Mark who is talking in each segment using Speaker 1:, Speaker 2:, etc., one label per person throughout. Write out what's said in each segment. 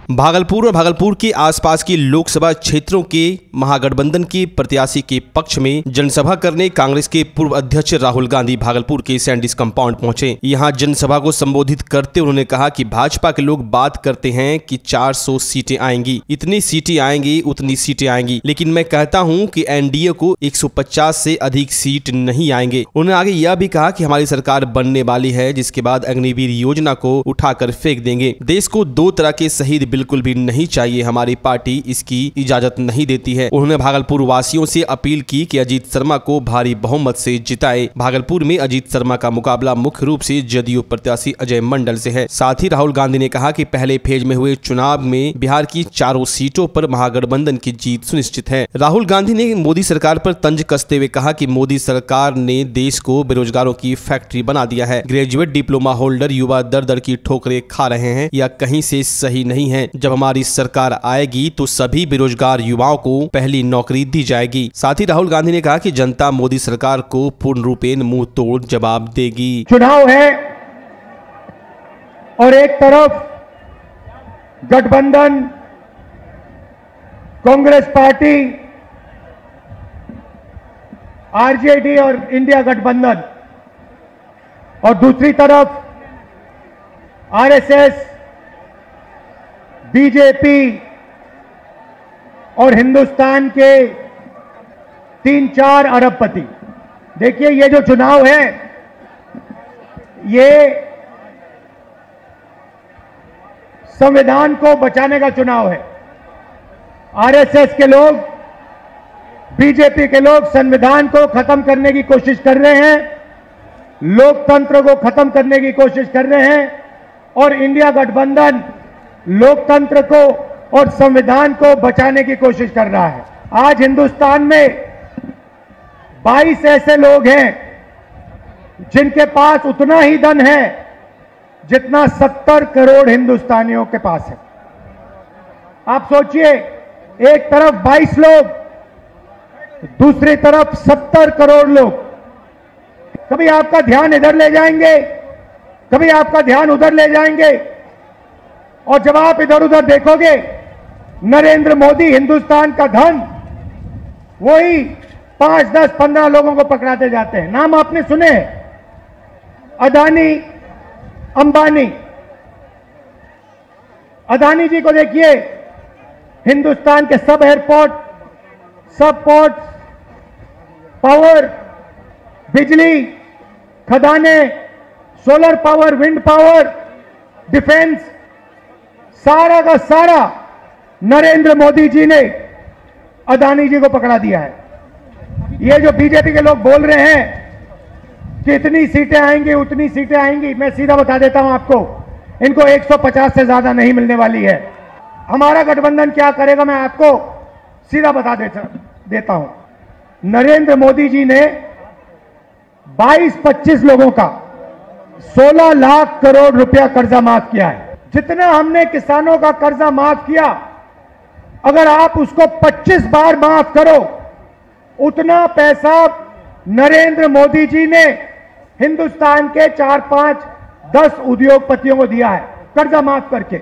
Speaker 1: भागलपुर और भागलपुर के आसपास के लोकसभा क्षेत्रों के महागठबंधन के प्रत्याशी के पक्ष में जनसभा करने कांग्रेस के पूर्व अध्यक्ष राहुल गांधी भागलपुर के सैंडिस कंपाउंड पहुंचे। यहां जनसभा को संबोधित करते उन्होंने कहा कि भाजपा के लोग बात करते हैं कि 400 सीटें आएंगी, इतनी सीटें आएंगी, उतनी सीटें आएंगी, लेकिन मैं कहता हूं कि एनडीए को 150 से अधिक सीट नहीं आएंगे। उन्होंने आगे यह भी कहा कि हमारी सरकार बनने वाली है, जिसके बाद अग्निवीर योजना को उठाकर फेंक देंगे। देश को दो तरह के शहीद बिल्कुल भी नहीं चाहिए, हमारी पार्टी इसकी इजाजत नहीं देती है। उन्होंने भागलपुर वासियों से अपील की कि अजीत शर्मा को भारी बहुमत से जिताए। भागलपुर में अजीत शर्मा का मुकाबला मुख्य रूप से जदयू प्रत्याशी अजय मंडल से है। साथ ही राहुल गांधी ने कहा कि पहले फेज में हुए चुनाव में बिहार की 4 सीटों पर महागठबंधन की जीत सुनिश्चित है। राहुल गांधी ने मोदी सरकार पर तंज कसते हुए कहा कि मोदी सरकार ने देश को बेरोजगारों की फैक्ट्री बना दिया है। ग्रेजुएट डिप्लोमा होल्डर युवा दर दर की ठोकरें खा रहे हैं, या कहीं से सही नहीं है। जब हमारी सरकार आएगी तो सभी बेरोजगार युवाओं को पहली नौकरी दी जाएगी। साथ ही राहुल गांधी ने कहा कि जनता मोदी सरकार को पूर्ण रूपेण मुंह तोड़ जवाब देगी।
Speaker 2: चुनाव है और एक तरफ गठबंधन कांग्रेस पार्टी, आरजेडी और इंडिया गठबंधन, और दूसरी तरफ आरएसएस, बीजेपी और हिंदुस्तान के 3-4 अरबपति। देखिए, ये जो चुनाव है ये संविधान को बचाने का चुनाव है। आरएसएस के लोग, बीजेपी के लोग संविधान को खत्म करने की कोशिश कर रहे हैं, लोकतंत्र को खत्म करने की कोशिश कर रहे हैं, और इंडिया गठबंधन लोकतंत्र को और संविधान को बचाने की कोशिश कर रहा है। आज हिंदुस्तान में 22 ऐसे लोग हैं जिनके पास उतना ही धन है जितना 70 करोड़ हिंदुस्तानियों के पास है। आप सोचिए, एक तरफ 22 लोग, दूसरी तरफ 70 करोड़ लोग। कभी आपका ध्यान इधर ले जाएंगे, कभी आपका ध्यान उधर ले जाएंगे, और जब आप इधर उधर देखोगे, नरेंद्र मोदी हिंदुस्तान का धन वही 5, 10, 15 लोगों को पकड़ाते जाते हैं। नाम आपने सुने, अदानी, अंबानी। अदानी जी को देखिए, हिंदुस्तान के सब एयरपोर्ट, सब पोर्ट, पावर, बिजली, खदाने, solar power, wind power, defence, सारा का सारा नरेंद्र मोदी जी ने अदानी जी को पकड़ा दिया है। ये जो बीजेपी के लोग बोल रहे हैं कि इतनी सीटें आएंगी, उतनी सीटें आएंगी, मैं सीधा बता देता हूं आपको, इनको 150 से ज्यादा नहीं मिलने वाली है। हमारा गठबंधन क्या करेगा मैं आपको सीधा बता देता हूं। नरेंद्र मोदी जी ने 22-25 लोगों का 16 लाख करोड़ रुपया कर्जा माफ किया है। जितना हमने किसानों का कर्जा माफ किया, अगर आप उसको 25 बार माफ करो, उतना पैसा नरेंद्र मोदी जी ने हिंदुस्तान के 4, 5, 10 उद्योगपतियों को दिया है कर्जा माफ करके।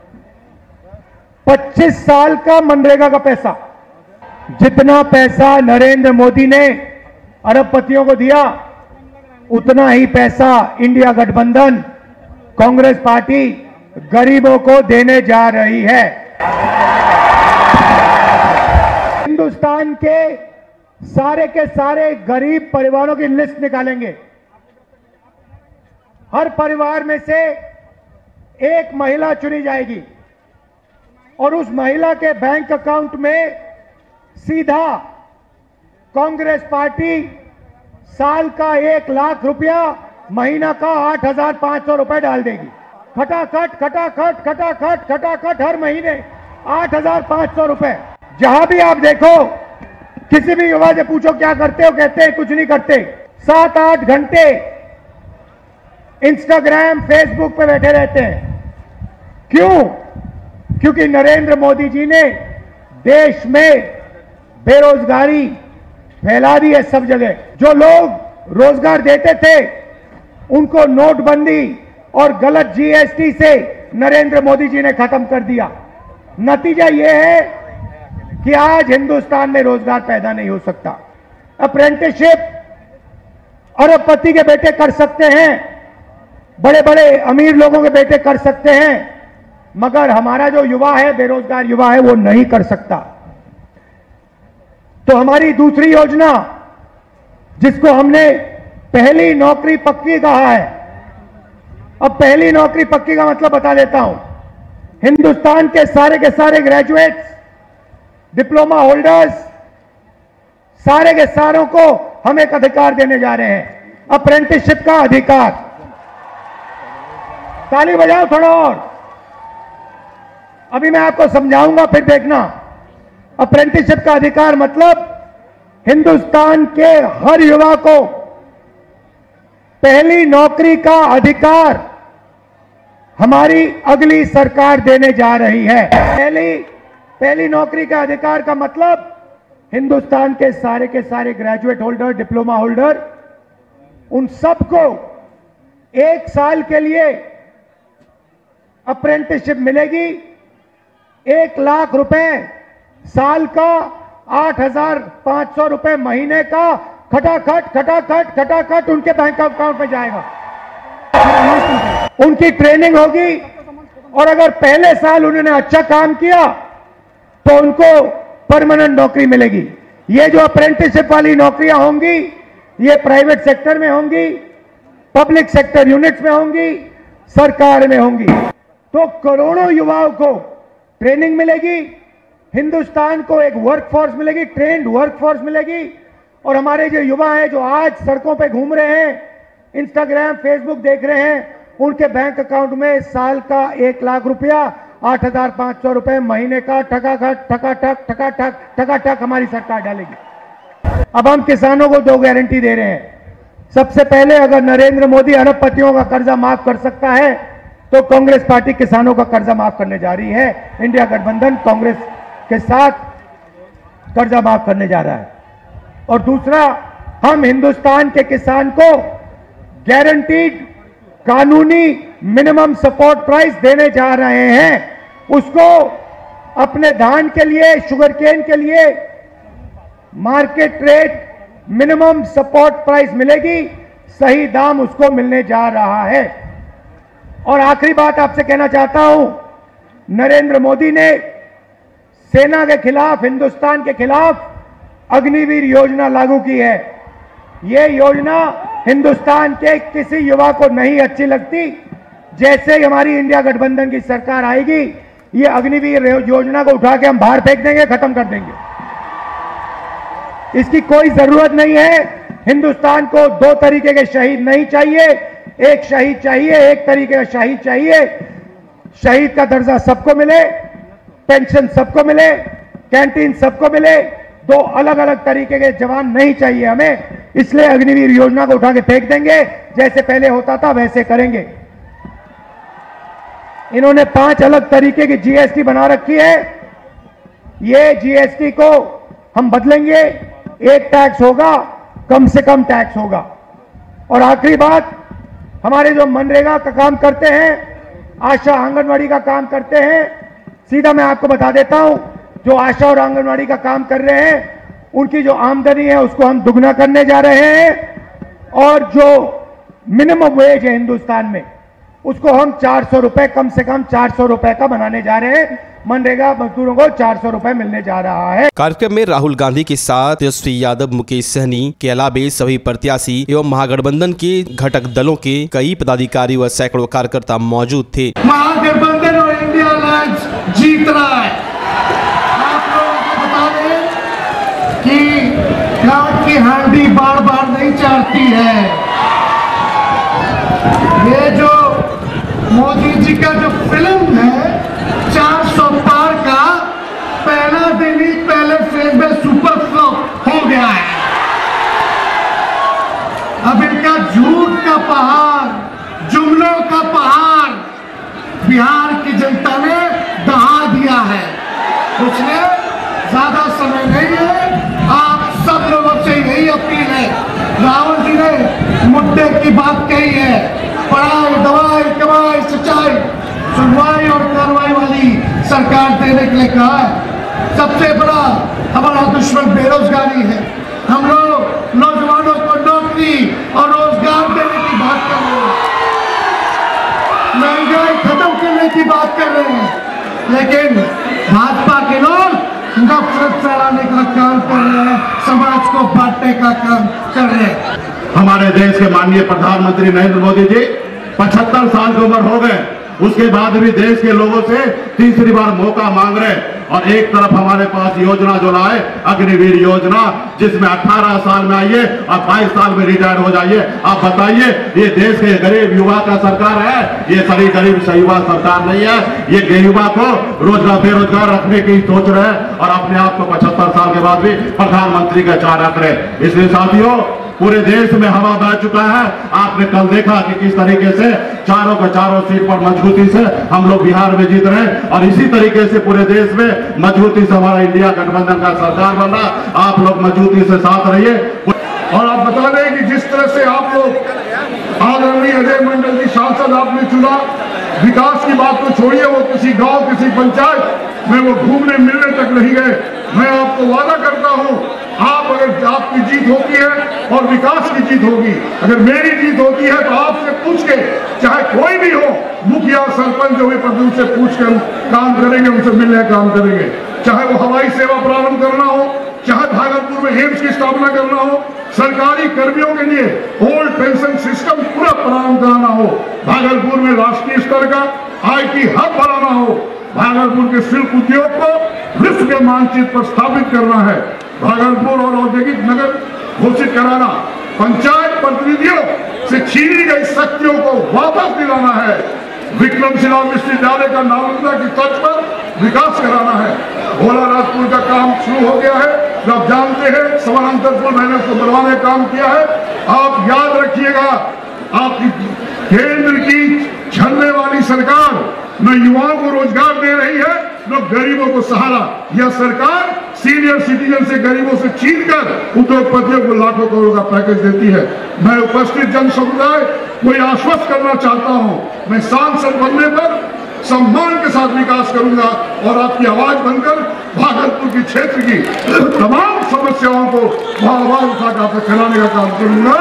Speaker 2: 25 साल का मनरेगा का पैसा, जितना पैसा नरेंद्र मोदी ने अरबपतियों को दिया, उतना ही पैसा इंडिया गठबंधन कांग्रेस पार्टी गरीबों को देने जा रही है। हिंदुस्तान के सारे गरीब परिवारों की लिस्ट निकालेंगे। हर परिवार में से एक महिला चुनी जाएगी और उस महिला के बैंक अकाउंट में सीधा कांग्रेस पार्टी साल का 1 लाख रुपया, महीना का 8,500 रुपए डाल देगी। खटाखट खटाखट खटाखट खटाखट हर महीने 8,500 रुपए। जहां भी आप देखो, किसी भी युवा से पूछो क्या करते हो, कहते हैं कुछ नहीं करते। 7-8 घंटे इंस्टाग्राम, फेसबुक पे बैठे रहते हैं। क्यों? क्योंकि नरेंद्र मोदी जी ने देश में बेरोजगारी फैला दी है सब जगह। जो लोग रोजगार देते थे उनको नोटबंदी और गलत जीएसटी से नरेंद्र मोदी जी ने खत्म कर दिया। नतीजा यह है कि आज हिंदुस्तान में रोजगार पैदा नहीं हो सकता। अप्रेंटिसशिप अरबपति के बेटे कर सकते हैं, बड़े बड़े अमीर लोगों के बेटे कर सकते हैं, मगर हमारा जो युवा है, बेरोजगार युवा है, वो नहीं कर सकता। तो हमारी दूसरी योजना, जिसको हमने पहली नौकरी पक्की कहा है, अब पहली नौकरी पक्की का मतलब बता देता हूं। हिंदुस्तान के सारे ग्रेजुएट्स, डिप्लोमा होल्डर्स, सारे के सारों को हम एक अधिकार देने जा रहे हैं, अप्रेंटिसशिप का अधिकार। ताली बजाओ थोड़ा और, अभी मैं आपको समझाऊंगा, फिर देखना। अप्रेंटिसशिप का अधिकार मतलब हिंदुस्तान के हर युवा को पहली नौकरी का अधिकार हमारी अगली सरकार देने जा रही है। पहली नौकरी का अधिकार का मतलब हिंदुस्तान के सारे ग्रेजुएट होल्डर, डिप्लोमा होल्डर, उन सबको 1 साल के लिए अप्रेंटिसशिप मिलेगी। 1 लाख रुपए साल का, 8,500 रुपए महीने का खटाखट उनके बैंक अकाउंट में जाएगा। उनकी ट्रेनिंग होगी और अगर पहले साल उन्होंने अच्छा काम किया तो उनको परमानेंट नौकरी मिलेगी। ये जो अप्रेंटिसशिप वाली नौकरियां होंगी, ये प्राइवेट सेक्टर में होंगी, पब्लिक सेक्टर यूनिट्स में होंगी, सरकार में होंगी। तो करोड़ों युवाओं को ट्रेनिंग मिलेगी, हिंदुस्तान को एक वर्कफोर्स मिलेगी, ट्रेंड वर्कफोर्स मिलेगी। और हमारे जो युवा हैं, जो आज सड़कों पे घूम रहे हैं, इंस्टाग्राम, फेसबुक देख रहे हैं, उनके बैंक अकाउंट में साल का 1 लाख रुपया, 8,500 रुपए महीने का ठकाठक हमारी सरकार डालेगी। अब हम किसानों को 2 गारंटी दे रहे हैं। सबसे पहले, अगर नरेंद्र मोदी अरबपतियों का कर्जा माफ कर सकता है तो कांग्रेस पार्टी किसानों का कर्जा माफ करने जा रही है। इंडिया गठबंधन कांग्रेस के साथ कर्जा माफ करने जा रहा है। और दूसरा, हम हिंदुस्तान के किसान को गारंटीड कानूनी मिनिमम सपोर्ट प्राइस देने जा रहे हैं। उसको अपने धान के लिए, शुगरकेन के लिए market rate minimum support price मिलेगी, सही दाम उसको मिलने जा रहा है। और आखिरी बात आपसे कहना चाहता हूं, नरेंद्र मोदी ने सेना के खिलाफ, हिंदुस्तान के खिलाफ अग्निवीर योजना लागू की है। यह योजना हिंदुस्तान के किसी युवा को नहीं अच्छी लगती। जैसे ही हमारी इंडिया गठबंधन की सरकार आएगी, ये अग्निवीर योजना को उठा के हम बाहर फेंक देंगे, खत्म कर देंगे। इसकी कोई जरूरत नहीं है। हिंदुस्तान को 2 तरीके के शहीद नहीं चाहिए, एक शहीद चाहिए, एक तरीके का शहीद चाहिए। शहीद का दर्जा सबको मिले, पेंशन सबको मिले, कैंटीन सबको मिले। 2 अलग अलग तरीके के जवान नहीं चाहिए हमें। इसलिए अग्निवीर योजना को उठा के फेंक देंगे, जैसे पहले होता था वैसे करेंगे। इन्होंने 5 अलग तरीके की जीएसटी बना रखी है। ये जीएसटी को हम बदलेंगे, एक टैक्स होगा, कम से कम टैक्स होगा। और आखिरी बात, हमारे जो मनरेगा का काम करते हैं, आशा आंगनवाड़ी का काम करते हैं, सीधा मैं आपको बता देता हूं, जो आशा और आंगनवाड़ी का काम कर रहे हैं, उनकी जो आमदनी है उसको हम दुगना करने जा रहे हैं। और जो मिनिमम वेज है हिंदुस्तान में, उसको हम 400 रुपए, कम से कम 400 रुपए का बनाने जा रहे हैं। मनरेगा मजदूरों को 400 रुपए मिलने जा रहा है।
Speaker 1: कार्यक्रम में राहुल गांधी के साथ तेजस्वी यादव, मुकेश सहनी के अलावे सभी प्रत्याशी एवं महागठबंधन के घटक दलों के कई पदाधिकारी व सैकड़ों कार्यकर्ता मौजूद थे।
Speaker 3: महागठबंधन और इंडिया अलायंस जीत रहा है। आप लोगों को बता दें कि काट की हांडी बार बार नहीं चाटती है। ये जो मोदी जी का जो फिल्म है 400 पार का, पहला दिन ही पहले फेज में सुपर फ्लॉप हो गया है। अब इनका झूठ का पहाड़, जुमलों का पहाड़ बिहार की जनता ने दहा दिया है। इसलिए ज्यादा समय नहीं है, आप सब लोगों से यही अपील है। राहुल जी ने मुद्दे की बात कही है, पढ़ाई, दवाई, कमाई, सच्चाई, सुनवाई और कार्रवाई वाली सरकार रोजगार देने के लिए कहा है। सबसे बड़ा हमारा दुश्मन बेरोजगारी है। हम लोग नौजवानों को नौकरी और रोजगार देने की बात कर रहे हैं, महंगाई खत्म करने की बात कर रहे हैं, लेकिन भाजपा के लोग नफरत फैलाने का काम कर रहे हैं, समाज को बांटने का काम कर रहे हैं।
Speaker 4: हमारे देश के माननीय प्रधानमंत्री नरेंद्र मोदी जी 75 साल की उम्र हो गए, उसके बाद भी देश के लोगों से तीसरी बार मौका मांग रहे। और एक तरफ हमारे पास योजना जो लाए अग्निवीर योजना, जिसमें 18 साल में आइए और 22 साल में रिटायर हो जाइए। आप बताइए, ये देश के गरीब युवा का सरकार है, ये सभी गरीब युवा सरकार नहीं है। ये युवा को रोजगार बेरोजगार रखने की सोच रहे हैं और अपने आप को 75 साल के बाद भी प्रधानमंत्री का चाह रख रहे। इसलिए साथियों, पूरे देश में हवा बह चुका है। आपने कल देखा कि किस तरीके से चारों का चारों सीट पर मजबूती से हम लोग बिहार में जीत रहे हैं और इसी तरीके से पूरे देश में मजबूती से हमारा इंडिया गठबंधन का सरकार बन रहा। आप लोग मजबूती से साथ रहिए।
Speaker 3: और आप बता दें कि जिस तरह से आप लोग आदरणीय अजय मंडल जी सांसद आपने चुना, विकास की बात तो छोड़िए, वो किसी गांव किसी पंचायत में वो घूमने मिलने तक नहीं गए। मैं आपको वादा करता हूं, आप अगर आपकी जीत होती है और विकास की जीत होगी, अगर मेरी जीत होती है तो आपसे पूछ के, चाहे कोई भी हो, मुखिया सरपंच जो भी पद, उनसे पूछ के हम काम करेंगे, उनसे मिलने काम करेंगे। चाहे वो हवाई सेवा प्रारंभ करना हो, चाहे भागलपुर में एम्स की स्थापना करना हो, सरकारी कर्मियों के लिए ओल्ड पेंशन सिस्टम पूरा प्रारंभ कराना हो, भागलपुर में राष्ट्रीय स्तर का IT हब बनाना हो, भागलपुर के शिल्प उद्योग को विश्व के मानचित्र पर स्थापित करना है, भागलपुर और औद्योगिक नगर घोषित कराना, पंचायत प्रतिनिधियों से छीनी गई शक्तियों को वापस दिलाना है, विक्रमशिला विश्वविद्यालय का नालंदा की तर्ज पर विकास कराना है। भोला राजपुर का काम शुरू हो गया है, आप जानते हैं। समानांतरपुर मैंने उसको बनवाने का काम किया है। आप याद रखिएगा, आपकी केंद्र की छलने वाली सरकार न युवाओं को रोजगार दे रही है, न गरीबों को सहारा। यह सरकार सीनियर सिटीजन से, गरीबों से छीनकर उद्योगपतियों को लाखों करोड़ का पैकेज देती है। मैं उपस्थित जन समुदाय को आश्वस्त करना चाहता हूं, मैं सांसद बनने पर सम्मान के साथ विकास करूंगा और आपकी आवाज बनकर भागलपुर के क्षेत्र की तमाम समस्याओं को आवाज उठाकर फैलाने का काम करूंगा।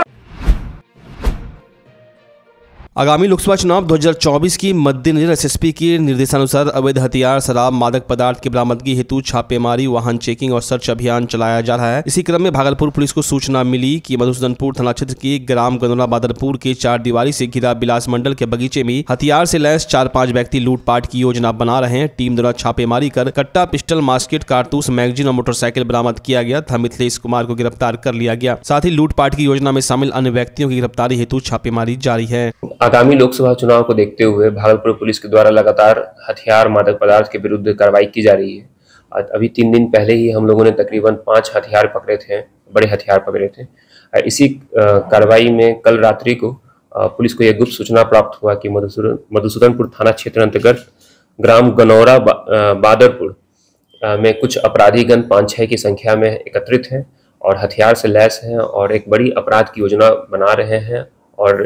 Speaker 1: आगामी लोकसभा चुनाव 2024 की मद्देनजर एसएसपी के निर्देशानुसार अवैध हथियार, शराब, मादक पदार्थ की बरामदगी हेतु छापेमारी, वाहन चेकिंग और सर्च अभियान चलाया जा रहा है। इसी क्रम में भागलपुर पुलिस को सूचना मिली कि मधुसूदनपुर थाना क्षेत्र के ग्राम गनौरा बादरपुर के 4 दीवारी से घिरा बिलास मंडल के बगीचे में हथियार से लैस 4-5 व्यक्ति लूटपाट की योजना बना रहे हैं। टीम द्वारा छापेमारी कर कट्टा, पिस्टल, मास्केट, कारतूस, मैगजीन और मोटरसाइकिल बरामद किया गया था। मिथिलेश कुमार को गिरफ्तार कर लिया गया। साथ ही लूटपाट की योजना में शामिल अन्य व्यक्तियों की गिरफ्तारी हेतु छापेमारी जारी है।
Speaker 5: आगामी लोकसभा चुनाव को देखते हुए भागलपुर पुलिस के द्वारा लगातार हथियार, मादक पदार्थ के विरुद्ध कार्रवाई की जा रही है। अभी 3 दिन पहले ही हम लोगों ने तकरीबन 5 हथियार पकड़े थे, बड़े हथियार पकड़े थे। इसी कार्रवाई में कल रात्रि को पुलिस को यह गुप्त सूचना प्राप्त हुआ कि मधुसूदनपुर थाना क्षेत्र अंतर्गत ग्राम गनौरा बादरपुर में कुछ अपराधीगण 5-6 की संख्या में एकत्रित हैं और हथियार से लैस हैं और एक बड़ी अपराध की योजना बना रहे हैं। और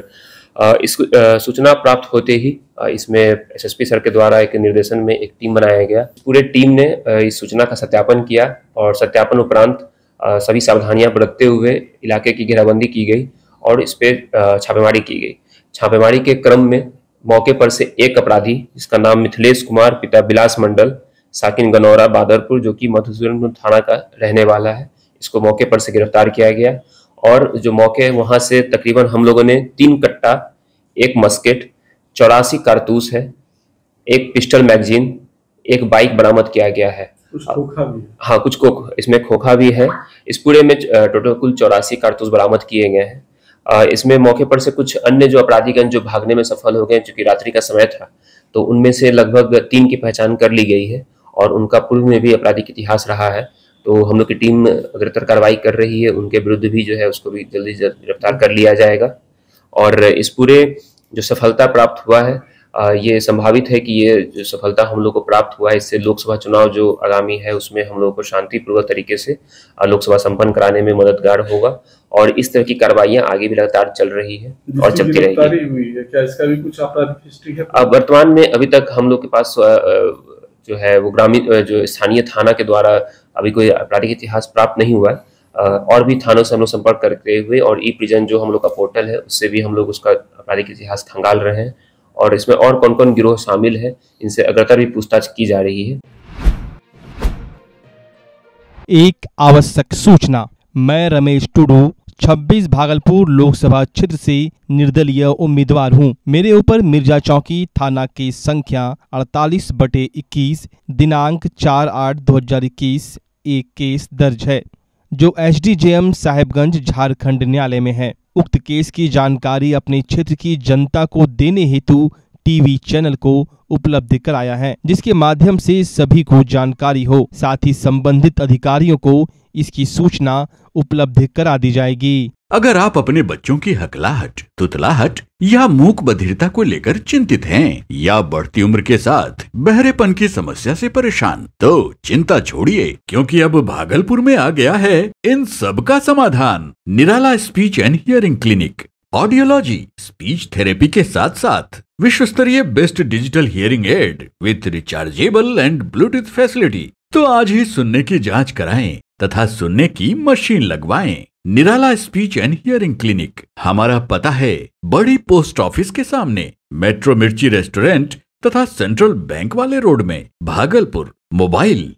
Speaker 5: इस सूचना प्राप्त होते ही इसमें एसएसपी सर के द्वारा एक निर्देशन में एक टीम बनाया गया। पूरे टीम ने इस सूचना का सत्यापन किया और सत्यापन उपरांत सभी सावधानियां बरतते हुए इलाके की घेराबंदी की गई और इस पे छापेमारी की गई। छापेमारी के क्रम में मौके पर से एक अपराधी, जिसका नाम मिथिलेश कुमार, पिता बिलास मंडल, साकिन गनौरा बादरपुर, जो कि मधुसूदनपुर थाना का रहने वाला है, इसको मौके पर से गिरफ्तार किया गया। और जो मौके वहां से तकरीबन हम लोगों ने 3 कट्टा, 1 मस्केट, 84 कारतूस है, 1 पिस्टल मैगजीन, 1 बाइक बरामद किया गया है।
Speaker 6: कुछ खोखा भी,
Speaker 5: हाँ, कुछ इसमें खोखा भी है। इस पूरे में टोटल कुल 84 कारतूस बरामद किए गए हैं। इसमें मौके पर से कुछ अन्य जो अपराधीगण जो भागने में सफल हो गए, चूंकि रात्रि का समय था, तो उनमें से लगभग 3 की पहचान कर ली गई है और उनका पूर्व में भी आपराधिक इतिहास रहा है। तो हम लोग की टीम अग्रतर कार्रवाई कर रही है, उनके विरुद्ध भी जो है उसको भी जल्दी से गिरफ्तार कर लिया जाएगा। और इस पूरे जो सफलता प्राप्त हुआ है, ये संभावित है कि ये जो सफलता हम लोग को प्राप्त हुआ है, इससे लोकसभा चुनाव जो आगामी है उसमें हम लोगों को शांतिपूर्वक तरीके से लोकसभा संपन्न कराने में मददगार होगा। और इस तरह की कार्रवाइयां आगे भी लगातार चल रही है और चलती रहेगी।
Speaker 6: हुई है क्या? इसका भी कुछ आपराधिक हिस्ट्री है?
Speaker 5: वर्तमान में अभी तक हम लोग के पास जो है वो ग्रामीण जो स्थानीय थाना के द्वारा अभी कोई आपराधिक इतिहास प्राप्त नहीं हुआ है। और भी थानों से हम लोग संपर्क करते हुए और ई प्रिजन जो हम लोग का पोर्टल है उससे भी हम लोग उसका आपराधिक इतिहास खंगाल रहे हैं और इसमें और कौन कौन गिरोह शामिल है इनसे अग्रतर भी पूछताछ की जा रही है।
Speaker 1: एक आवश्यक सूचना, मैं रमेश टुडू 26 भागलपुर लोकसभा क्षेत्र से निर्दलीय उम्मीदवार हूं। मेरे ऊपर मिर्जा चौकी थाना की संख्या 48/21 दिनांक 4/8/2021 एक केस दर्ज है जो SDJM साहेबगंज झारखंड न्यायालय में है। उक्त केस की जानकारी अपने क्षेत्र की जनता को देने हेतु टीवी चैनल को उपलब्ध कराया है, जिसके माध्यम से सभी को जानकारी हो। साथ ही संबंधित अधिकारियों को इसकी सूचना उपलब्ध करा दी जाएगी।
Speaker 6: अगर आप अपने बच्चों की हकलाहट, तुतलाहट या मूक बधिरता को लेकर चिंतित हैं या बढ़ती उम्र के साथ बहरेपन की समस्या से परेशान, तो चिंता छोड़िए, क्योंकि अब भागलपुर में आ गया है इन सब का समाधान। Nirala speech and hearing clinic. Audiology, speech therapy के साथ साथ विश्व स्तरीय best digital hearing aid with rechargeable and Bluetooth facility. तो आज ही सुनने की जांच कराएं तथा सुनने की मशीन लगवाएं। Nirala speech and hearing clinic. हमारा पता है बड़ी पोस्ट ऑफिस के सामने, मेट्रो मिर्ची रेस्टोरेंट तथा सेंट्रल बैंक वाले रोड में, भागलपुर। मोबाइल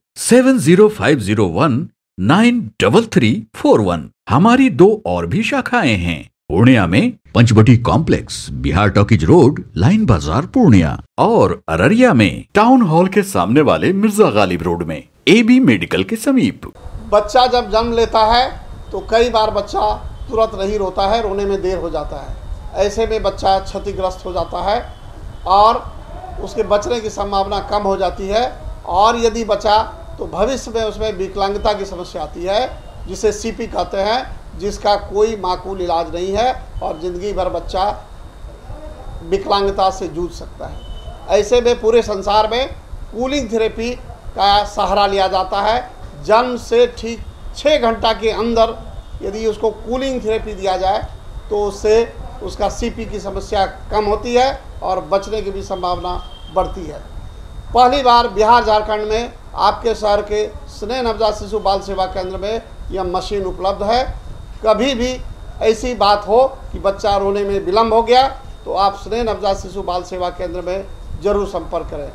Speaker 6: 7050193341। हमारी 2 और भी शाखाएं हैं, पूर्णिया में Panchvati complex, Bihar talkies road, line बाजार पूर्णिया, और अररिया में टाउन हॉल के सामने वाले मिर्जा गालिब रोड में, AB मेडिकल के समीप।
Speaker 3: बच्चा जब जन्म लेता है तो कई बार बच्चा तुरंत नहीं रोता है, रोने में देर हो जाता है। ऐसे में बच्चा क्षतिग्रस्त हो जाता है और उसके बचने की संभावना कम हो जाती है। और यदि बचा तो भविष्य में उसमें विकलांगता की समस्या आती है, जिसे CP कहते हैं, जिसका कोई माकूल इलाज नहीं है और ज़िंदगी भर बच्चा विकलांगता से जूझ सकता है। ऐसे में पूरे संसार में कूलिंग थेरेपी का सहारा लिया जाता है। जन्म से ठीक 6 घंटा के अंदर यदि उसको कूलिंग थेरेपी दिया जाए तो उससे उसका CP की समस्या कम होती है और बचने की भी संभावना बढ़ती है। पहली बार बिहार झारखंड में आपके शहर के स्नेह नवजात शिशु बाल सेवा केंद्र में यह मशीन उपलब्ध है। कभी भी ऐसी बात हो कि बच्चा रोने में विलम्ब हो गया तो आप स्नेह नवजात शिशु बाल सेवा केंद्र में जरूर संपर्क करें।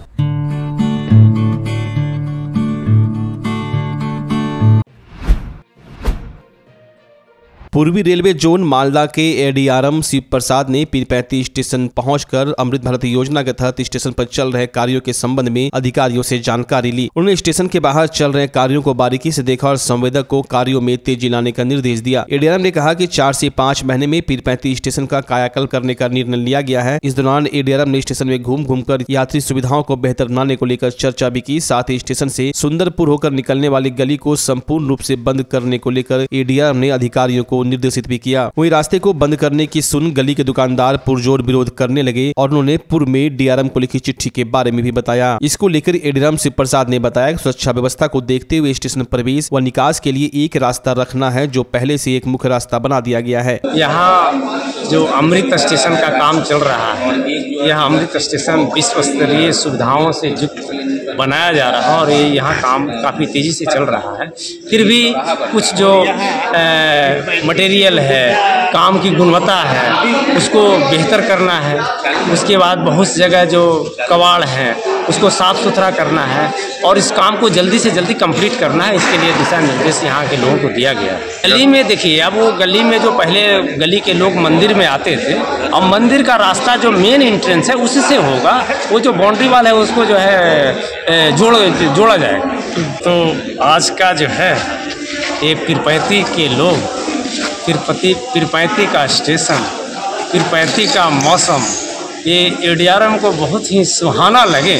Speaker 1: पूर्वी रेलवे जोन मालदा के ADRM शिव प्रसाद ने पीरपैंती स्टेशन पहुंचकर अमृत भारत योजना के तहत स्टेशन पर चल रहे कार्यों के संबंध में अधिकारियों से जानकारी ली। उन्होंने स्टेशन के बाहर चल रहे कार्यों को बारीकी से देखा और संवेदक को कार्यों में तेजी लाने का निर्देश दिया। ADRM ने कहा कि 4 से 5 महीने में पीरपैंती स्टेशन का कायाकल्प करने का निर्णय लिया गया है। इस दौरान ADRM ने स्टेशन में घूम-घूमकर यात्री सुविधाओं को बेहतर बनाने को लेकर चर्चा भी की। साथ ही स्टेशन से सुंदरपुर होकर निकलने वाली गली को संपूर्ण रूप से बंद करने को लेकर ADRM ने अधिकारियों को निर्देशित भी किया। वहीं रास्ते को बंद करने की सुन गली के दुकानदार पुरजोर विरोध करने लगे और उन्होंने पूर्व में DRM को लिखी चिट्ठी के बारे में भी बताया। इसको लेकर ADRM शिव प्रसाद ने बताया कि सुरक्षा व्यवस्था को देखते हुए स्टेशन प्रवेश व निकास के लिए एक रास्ता रखना है, जो पहले से एक मुख्य रास्ता बना दिया गया है।
Speaker 7: यहाँ जो अमृत स्टेशन का काम चल रहा है, यह अमृत स्टेशन विश्व स्तरीय सुविधाओं से युक्त बनाया जा रहा है और ये यहाँ काम काफ़ी तेज़ी से चल रहा है। फिर भी कुछ जो मटेरियल है, काम की गुणवत्ता है, उसको बेहतर करना है। उसके बाद बहुत सी जगह जो कबाड़ हैं उसको साफ़ सुथरा करना है और इस काम को जल्दी से जल्दी कंप्लीट करना है। इसके लिए दिशा निर्देश यहाँ के लोगों को दिया गया है। गली में देखिए, अब वो गली में जो पहले गली के लोग मंदिर में आते थे, अब मंदिर का रास्ता जो मेन एंट्रेंस है उसी से होगा। वो जो बाउंड्री वाला है उसको जो है जोड़ा जाएगा। तो आज का जो है ये पीरपैंती के लोग, पीरपैंती का स्टेशन, पीरपैंती का मौसम, ये ADRM को बहुत ही सुहाना लगे।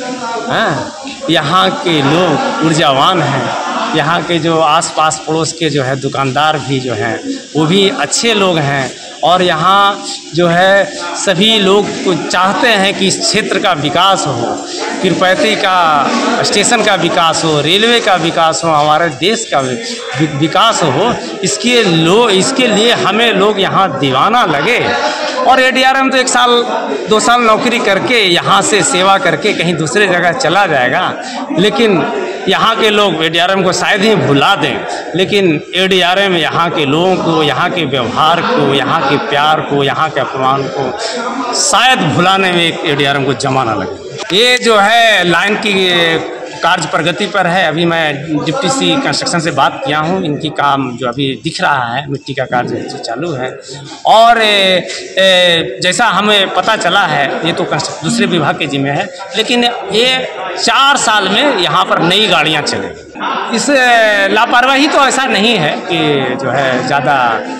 Speaker 7: यहाँ के लोग ऊर्जावान हैं, यहाँ के जो आसपास पड़ोस के जो है दुकानदार भी जो हैं वो भी अच्छे लोग हैं और यहाँ जो है सभी लोग को चाहते हैं कि इस क्षेत्र का विकास हो, तिरुपति का स्टेशन का विकास हो, रेलवे का विकास हो, हमारे देश का विकास हो। इसके लिए हमें लोग यहाँ दीवाना लगे। और एडीआरएम तो 1 साल 2 साल नौकरी करके यहाँ से सेवा करके कहीं दूसरे जगह चला जाएगा, लेकिन यहाँ के लोग एडीआरएम को शायद ही भुला दें, लेकिन एडीआरएम यहाँ के लोगों को, यहाँ के व्यवहार को, यहाँ के प्यार को, यहाँ के अपमान को शायद भुलाने में एडीआरएम को जमाना लगे। ये जो है लाइन की कार्य प्रगति पर है। अभी मैं डिप्टी सी कंस्ट्रक्शन से बात किया हूँ। इनकी काम जो अभी दिख रहा है, मिट्टी का कार्य जो चालू है। और जैसा हमें पता चला है, ये तो दूसरे विभाग के जिम्मे है, लेकिन ये 4 साल में यहाँ पर नई गाड़ियाँ चलेंगी। इस लापरवाही तो ऐसा नहीं है कि जो है ज़्यादा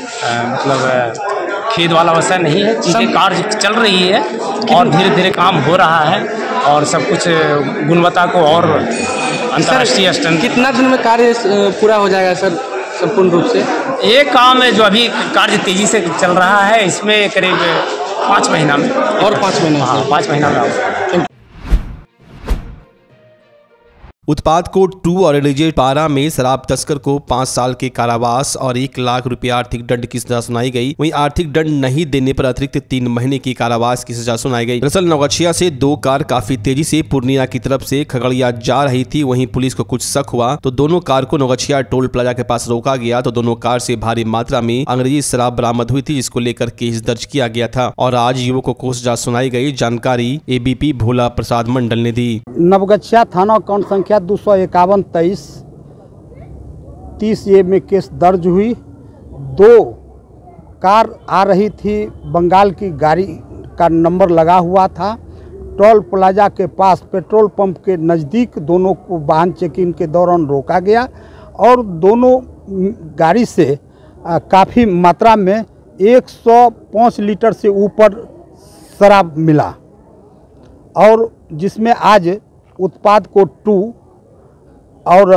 Speaker 7: मतलब खेद वाला वैसा नहीं है। चीज़ें कार्य चल रही है और धीरे धीरे काम हो रहा है और सब कुछ गुणवत्ता को और अंतर्राष्ट्रीय स्टैंड।
Speaker 8: कितना दिन में कार्य पूरा हो जाएगा सर संपूर्ण रूप से?
Speaker 7: ये काम है जो अभी कार्य तेजी से चल रहा है, इसमें करीब 5 महीना में
Speaker 8: और 5 महीना।
Speaker 7: हाँ, 5 महीना में।
Speaker 1: उत्पाद कोड 2 और एडीजे पारा में शराब तस्कर को 5 साल के कारावास और 1 लाख रुपया आर्थिक दंड की सजा सुनाई गई। वहीं आर्थिक दंड नहीं देने पर अतिरिक्त 3 महीने की कारावास की सजा सुनाई गई। दरअसल नौगछिया से 2 कार काफी तेजी से पूर्णिया की तरफ से खगड़िया जा रही थी। वहीं पुलिस को कुछ शक हुआ तो दोनों कार को नौगछिया टोल प्लाजा के पास रोका गया तो दोनों कार से भारी मात्रा में अंग्रेजी शराब बरामद हुई थी, जिसको लेकर केस दर्ज किया गया था और आज युवकों को सजा सुनाई गई। जानकारी एबीपी भोला प्रसाद मंडल ने दी।
Speaker 9: नवगछिया थाना अकाउंट संख्या 251-23 30 में केस दर्ज हुई। 2 कार आ रही थी, बंगाल की गाड़ी का नंबर लगा हुआ था। टोल प्लाजा के पास पेट्रोल पंप के नज़दीक दोनों को वाहन चेकिंग के दौरान रोका गया और दोनों गाड़ी से काफ़ी मात्रा में 105 लीटर से ऊपर शराब मिला और जिसमें आज उत्पाद कोड 2 और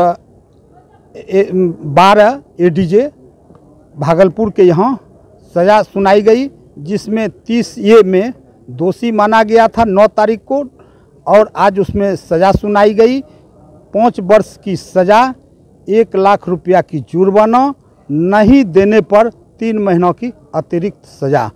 Speaker 9: 12 एडीजे भागलपुर के यहाँ सज़ा सुनाई गई, जिसमें 30A में दोषी माना गया था 9 तारीख को और आज उसमें सज़ा सुनाई गई। 5 वर्ष की सज़ा, 1 लाख रुपया की जुर्माना, नहीं देने पर 3 महीनों की अतिरिक्त सज़ा।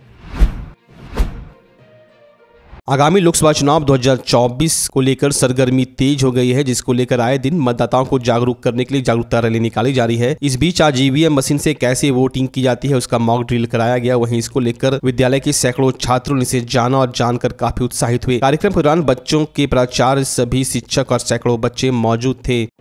Speaker 1: आगामी लोकसभा चुनाव 2024 को लेकर सरगर्मी तेज हो गई है, जिसको लेकर आए दिन मतदाताओं को जागरूक करने के लिए जागरूकता रैली निकाली जा रही है। इस बीच आज ईवीएम मशीन से कैसे वोटिंग की जाती है उसका मॉक ड्रिल कराया गया। वहीं इसको लेकर विद्यालय के सैकड़ों छात्रों ने इसे जाना और जानकर काफी उत्साहित हुए। कार्यक्रम के दौरान बच्चों के प्राचार्य, सभी शिक्षक और सैकड़ों बच्चे मौजूद थे।